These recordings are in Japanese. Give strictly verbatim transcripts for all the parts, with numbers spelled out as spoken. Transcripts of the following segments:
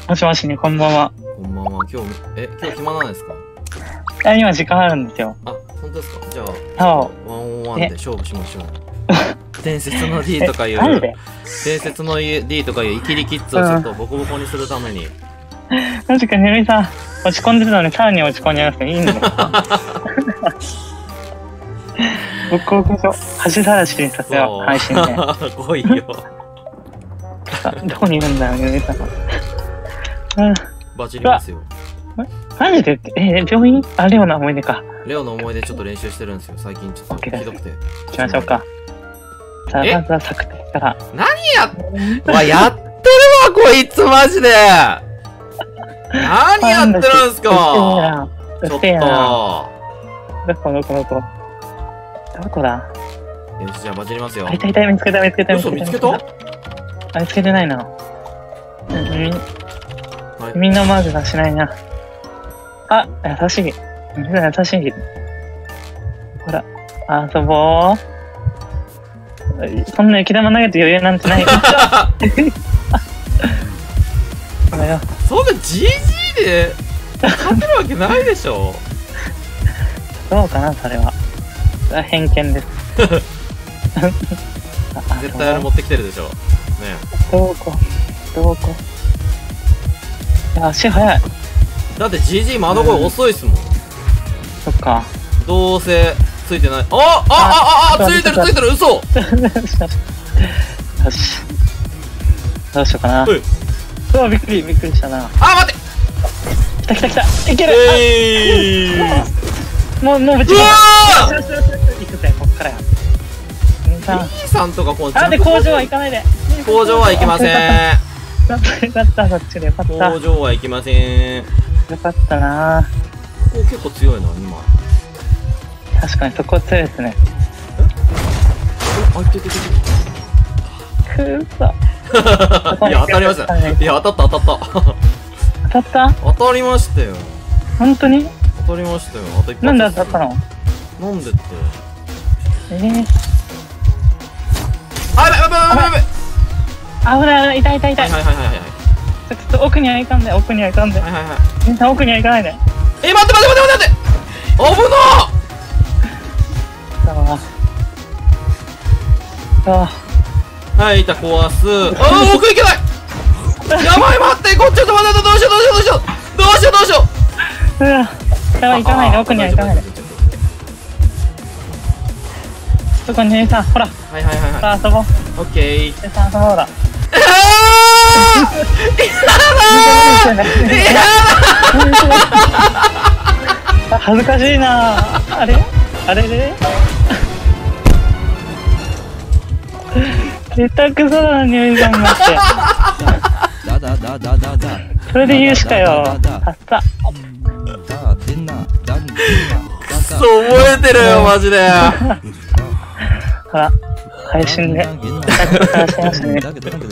もしもしね、こんばんは。 こんばんは。今日、え、今日暇なんですか？ いや、今時間あるんですよ。 あ、本当ですか？じゃあ、 そワンオンワンで勝負しましょう。伝説の D とかいう、 マジで伝説の D とかいうイキリキッズをちょっとボコボコにするために。 マジか、ねるみさん、落ち込んでるのにさらに落ち込んじゃいますけど、いいんだよ。僕、僕、恥さらしにさせよう、配信で。 来いよ。 どこにいるんだよ、ねるみさん。うん。 バチりますよ。 マジでえ、病院あ、レオの思い出か。 レオの思い出ちょっと練習してるんですよ。最近ちょっとひどくて。 行きましょうか。さあ、まずは作敵から。 何やっ、わ、やってるわ、こいつマジで。何やってるんすか。ちょっと。 どこどこどこ。どこだ。 よし、じゃあバチりますよ。 あ、いたいた、見つけた、見つけた、 嘘、見つけた？ あ、見つけてないな。み、みんなマークがしないな。あ、優しい。みんな優しい。ほら、遊ぼう。そんな雪玉投げて余裕なんてない。そうだよ。 そんな ジージー で勝てるわけないでしょ。 どうかな、それは。それは偏見です。 絶対あれ持ってきてるでしょ。ねえ。どこどこいや、足速い。 だって ジージー 窓越え遅いっすもん。 そっか。 どうせついてない。あああああついてるついてる、嘘。 よし。どうしようかな。うわ、びっくりびっくりしたな。 あ、待って。 来た来た来た。いける。 えー、もうもうぶち込む。行くぜ、こっからや。 B さんとかこう。 あ、で工場は行かないで。 工場は行きません。 よかった、そっちでよかった。 工場は行きません。 よかったな。 ここ結構強いな、今。 確かにそこ強いですね。 え？あ、いてててて。 くーそ。 いや、当たりました。いや、当たった、当たった。 当たった？ 当たりましたよ。 本当に？ 当たりましたよ。あと一発。 なんで当たったの？ なんでって。 えー。 あ、やばいやばいやばいやばい。 危ない、痛い痛い痛い。 はいはいはいはい。 ちょっと奥には行かんで、奥には行かんで。 はいはいはい。 みんな奥には行かないで。 え、待って待って待って待って。危なー。 ああ。はい、板壊す。ああ、奥行けない。やばい、待って、こっちょっと待って、どうしようどうしようどうしようどうしようどうしよう。 うわ、やばい、行かないで、奥には行かないで。そこにねさん、ほら。 はいはいはいはい。 さあ、遊ぼう。 オッケー。 ねさん、遊ぼうだ。 えあ、恥ずかしいな。あれあれれ下手くそだな、匂いがんがって。それで言うしかよ。あった。 くそ、覚えてるよ、マジで。 ほら、配信で。下手くそ話しましたね。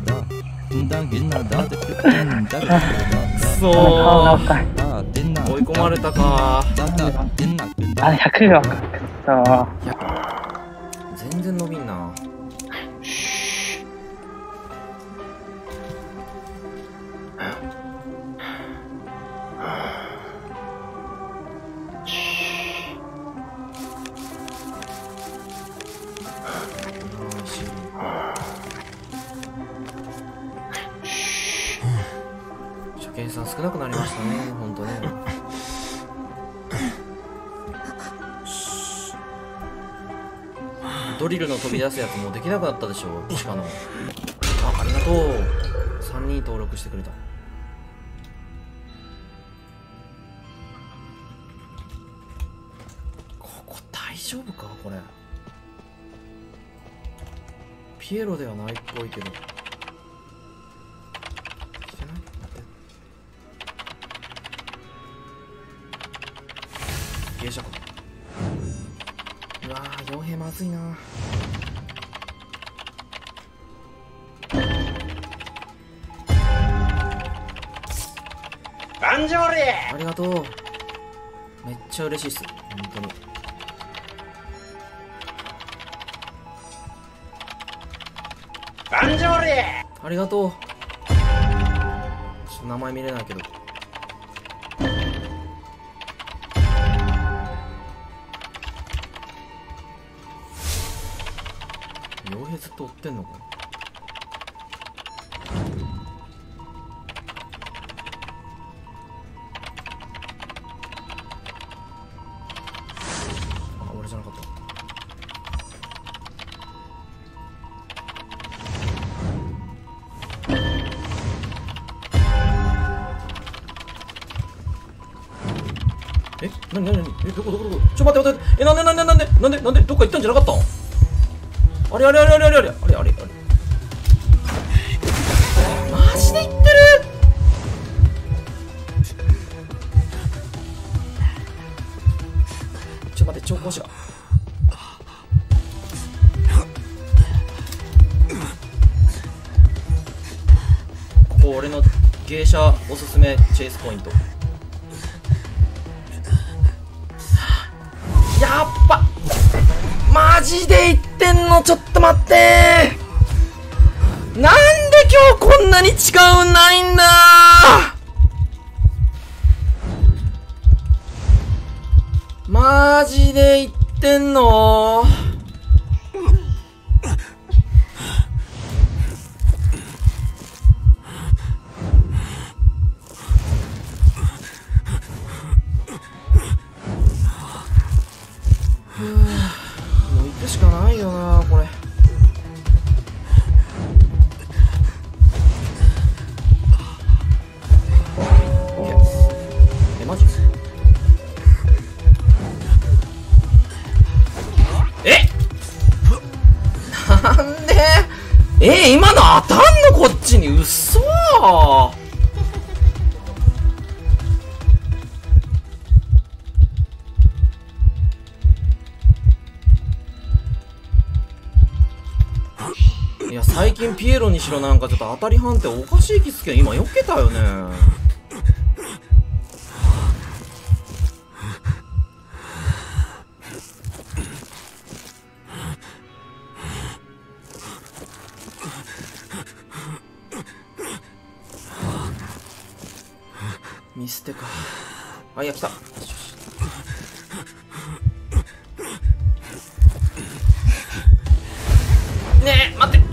くそー。追い込まれたかー。 あ、ひゃくびょうか。そう。 全然伸びんな。初見さん少なくなりましたね、本当ね。ドリルの飛び出すやつもできなくなったでしょ、鹿の。あ、ありがとう。さんにん登録してくれた。ここ大丈夫かこれ。ピエロではないっぽいけど。来てない？待って。芸者か。うわぁ、傭兵まずいな。 バンジョーリー。 ありがとう。めっちゃ嬉しいっす、本当に。 バンジョーリー。 ありがとう。ちょっと名前見れないけど。傭兵ずっと追ってんのかな。あ、俺じゃなかった。え、なになになに、え、どこどこどこ、ちょ、待って待って、え、なんでなんでなんでなんでなんで、どっか行ったんじゃなかったん。あれあれあれあれあれあれあれあれあれ、マジで言ってる。ちょ、待って、調校師がここ俺の芸者おすすめチェイスポイント。やっぱマジで言ってんの。ちょっと待ってー、なんで今日こんなに違うんないんだー。マジで言ってんの。もう行くしかないよなこれ。え、マジ？え？なんで？え、今の当たんのこっちに。嘘ー。いや、最近ピエロにしろなんかちょっと当たり判定おかしい気すけど、今避けたよね。見捨てか。あ、いや、来た。ねえ、待って。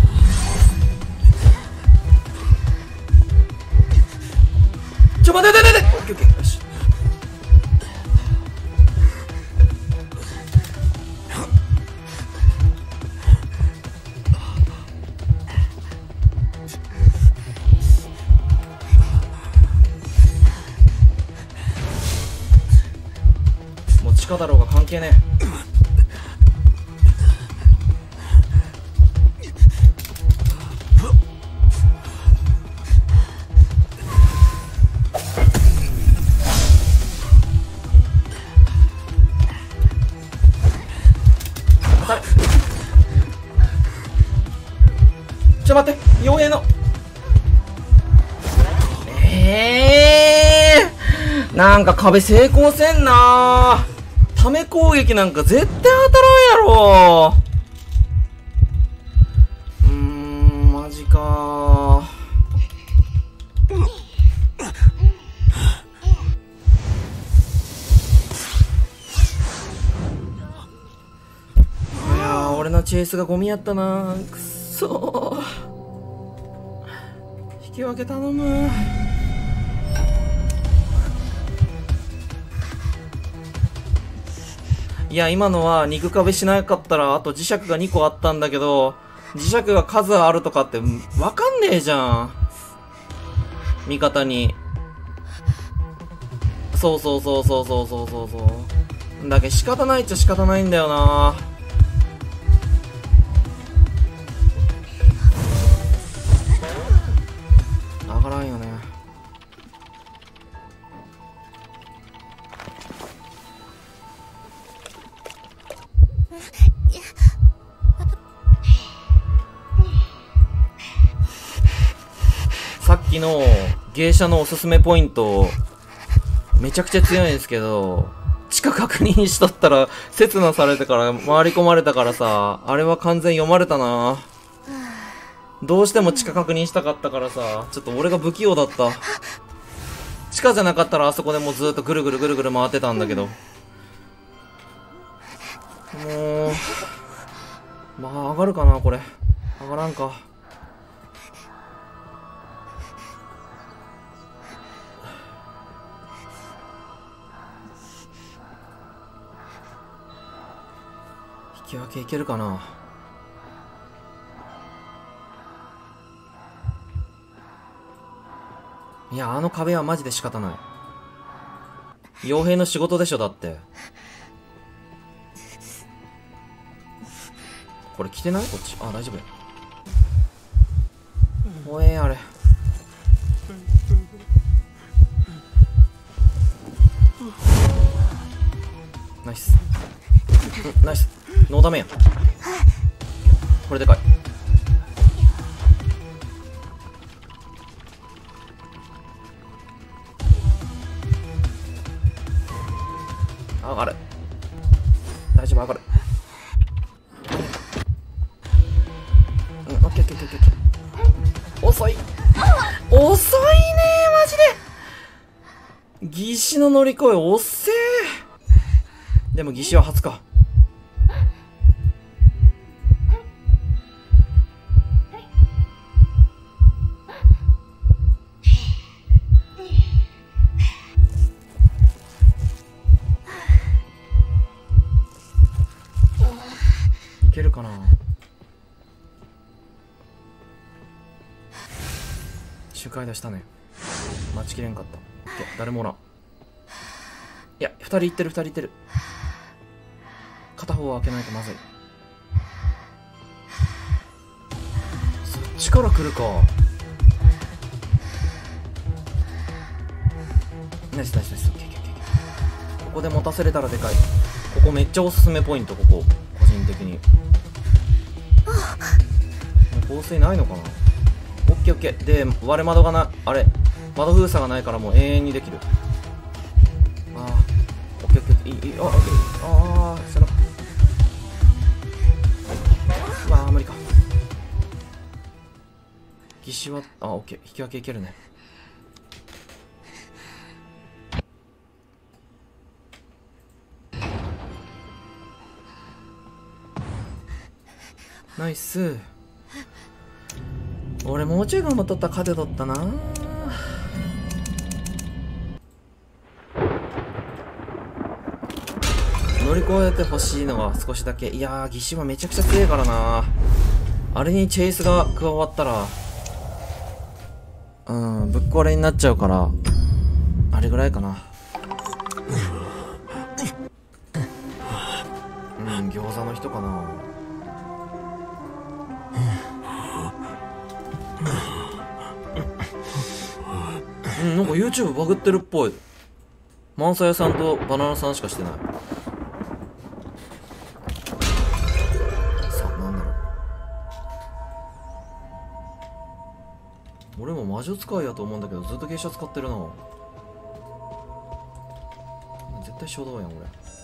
ちょ、待って待って待って。オッケーオッケー、よし。もう地下だろうが関係ねえ。ちょ、待って、傭兵の。えー、なんか壁成功せんなー。ため攻撃なんか絶対当たらんやろー。うーん、マジかー。いやー、俺のチェイスがゴミやったなー。くっそー。引き分け頼む。いや、今のは肉壁しなかったらあと磁石がにこあったんだけど、磁石が数あるとかってわかんねえじゃん、味方に。そうそうそうそうそうそうそうそうだけど仕方ないっちゃ仕方ないんだよな。上がらんよね。さっきの芸者のおすすめポイントめちゃくちゃ強いんですけど、地下確認しとったら刹那されてから回り込まれたからさ、あれは完全読まれたな。 どうしても地下確認したかったからさ、ちょっと俺が不器用だった。地下じゃなかったらあそこでもうずっとぐるぐるぐるぐる回ってたんだけど。もう、まあ上がるかなこれ。上がらんか。引き分けいけるかな。いや、あの壁はマジで仕方ない。傭兵の仕事でしょ、だって。これ来てないこっち。あ、大丈夫や。おえー、あれ。ナイス。うん、ナイス。ノーダメやん。これでかい。上がる。大丈夫、上がる。うん、オッケーオッケーオッケーオッケー。遅い。遅いねー、マジで。義士の乗り越え、おっせー。でも義士は初か。いけるかな。周回出したね。待ちきれんかった。オッケー、誰もおらん。いや、二人いってる、二人いってる。片方は開けないとまずい。そっちから来るか。ナイスナイスナイス。オッケーオッケーオッケー。ここで持たせれたらでかい。ここめっちゃおすすめポイント、ここ個人的に。もう香水ないのかな。オッケーオッケー。で、割れ窓がな、あれ窓封鎖がないからもう永遠にできる。ああ、オッケーオッケー。いい、いい、ああ、ああ、背中。うわあ、無理か。義士は、あ、オッケー、引き分けいけるね。ナイス。俺もうちょい頑張っとったら勝てとったな。乗り越えてほしいのは少しだけ。いやー、義士はめちゃくちゃ強いからな。あれにチェイスが加わったらうんぶっ壊れになっちゃうから、あれぐらいかな。うん、餃子の人かな。うん、なんか YouTube バグってるっぽい。マンサヤさんとバナナさんしかしてない。さあ、なんだろう。俺も魔女使いやと思うんだけど、ずっと芸者使ってるな。絶対初動やん、俺。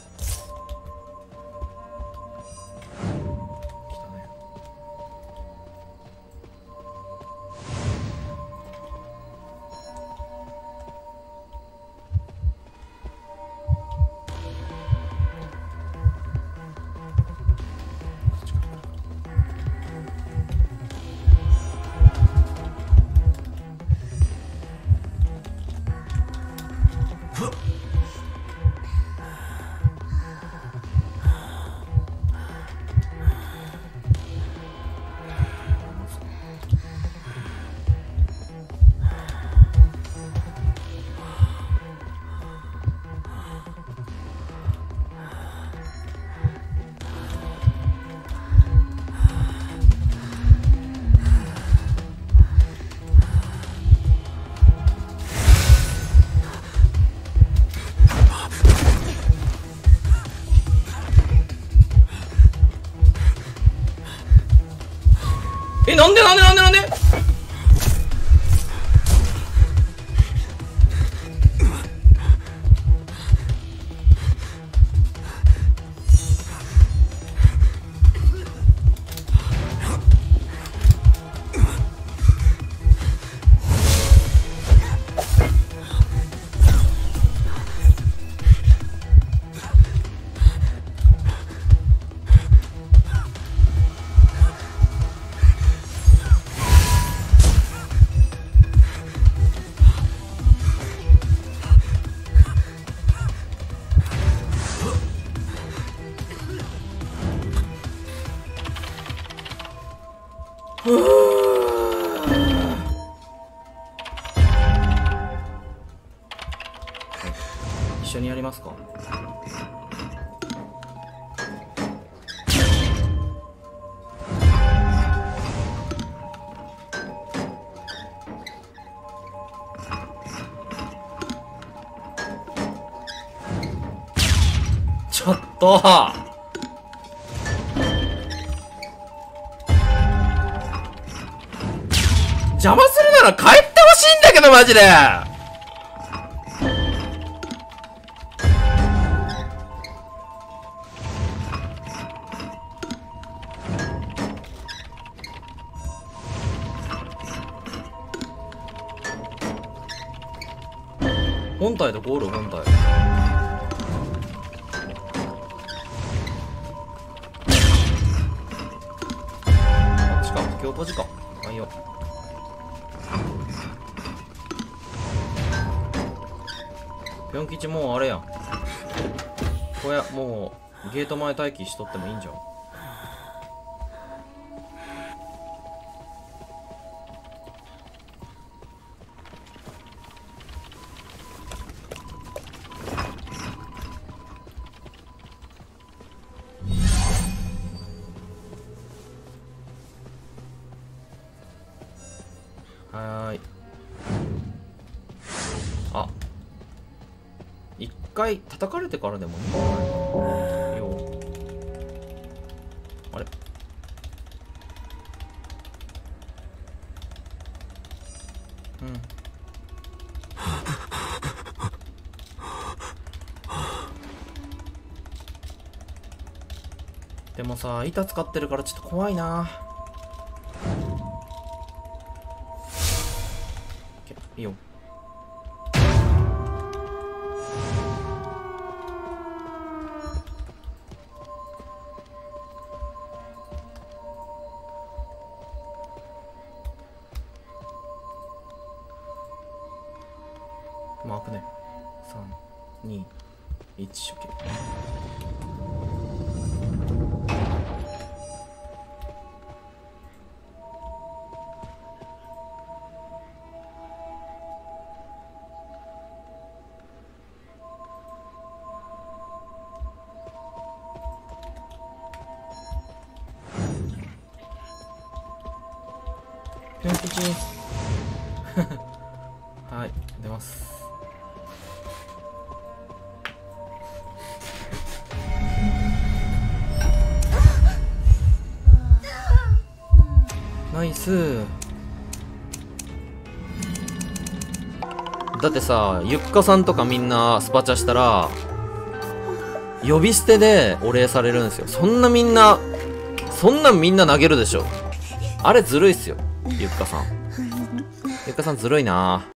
え、なんでなんでなんでなんで。 一緒にやりますか。ちょっと邪魔するなら帰ってほしいんだけどマジで。本体とゴール本体。あっちか、今日閉じか。あいよ。ぴょん吉もうあれやん。こやもうゲート前待機しとってもいいんじゃん。はーい。あ、一回叩かれてからでもいいんじゃないかな。よあれうんでもさ、板使ってるからちょっと怖いな。いいよ。マークね。さん、に、いち、オッケー。ぴょん吉はい、出ます。ナイス。だってさ、ゆっかさんとかみんなスパチャしたら呼び捨てでお礼されるんですよ。そんなみんなそんなんみんな投げるでしょ。あれずるいっすよ、ゆっかさん。ゆっかさんずるいな。